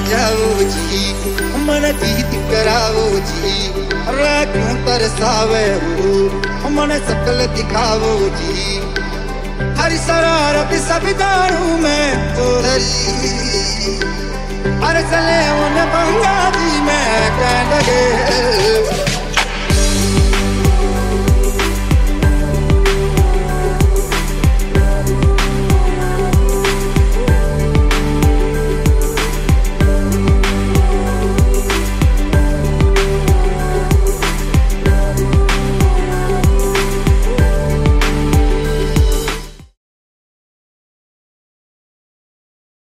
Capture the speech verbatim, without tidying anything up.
जाओ जी, मन जीत कराओ जी, रे क्यों तरसावे हो मन सकल दिखाओ जी। हर शरारत सब जानू मैं तोरी, हर सले उन पंजाबी में कह लगे